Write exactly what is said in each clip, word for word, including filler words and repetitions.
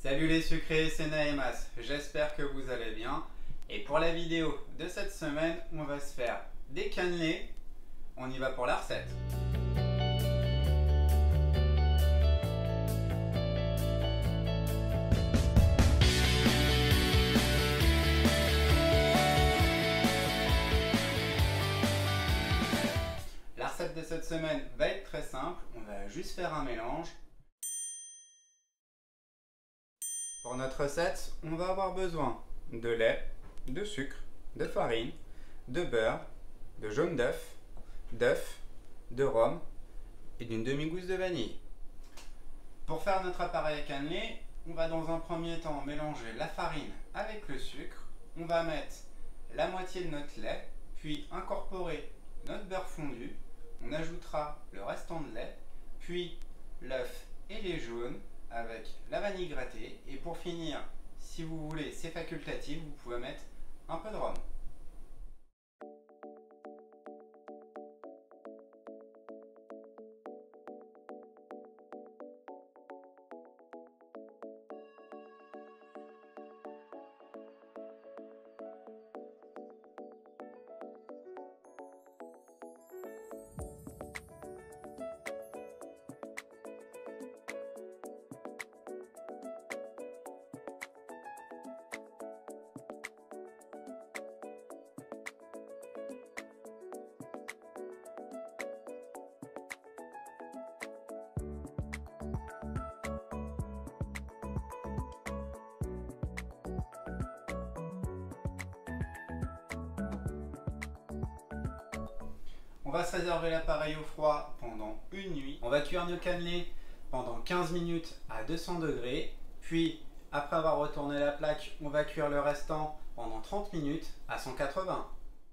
Salut les sucrés, c'est Naemas, j'espère que vous allez bien. Et pour la vidéo de cette semaine, on va se faire des cannelés. On y va pour la recette. La recette de cette semaine va être très simple, on va juste faire un mélange. Pour notre recette, on va avoir besoin de lait, de sucre, de farine, de beurre, de jaune d'œuf, d'œuf, de rhum et d'une demi-gousse de vanille. Pour faire notre appareil à cannelé, on va dans un premier temps mélanger la farine avec le sucre. On va mettre la moitié de notre lait, puis incorporer notre beurre fondu. On ajoutera le restant de lait, puis l'œuf et les jaunes avec la vanille grattée. Et pour finir, si vous voulez, c'est facultatif, vous pouvez mettre un peu de rhum. On va se réserver l'appareil au froid pendant une nuit. On va cuire nos cannelés pendant quinze minutes à deux cents degrés. Puis, après avoir retourné la plaque, on va cuire le restant pendant trente minutes à cent quatre-vingts.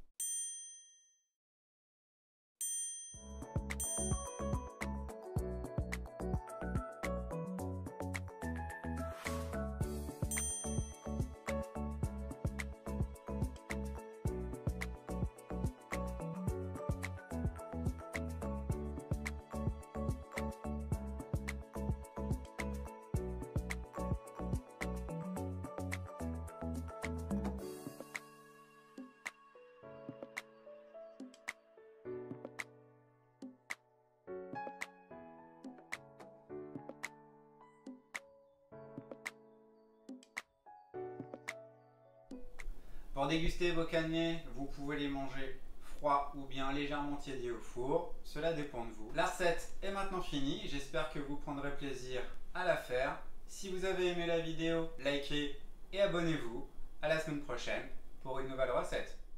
Pour déguster vos cannelés, vous pouvez les manger froids ou bien légèrement tiédis au four, cela dépend de vous. La recette est maintenant finie, j'espère que vous prendrez plaisir à la faire. Si vous avez aimé la vidéo, likez et abonnez-vous. À la semaine prochaine pour une nouvelle recette.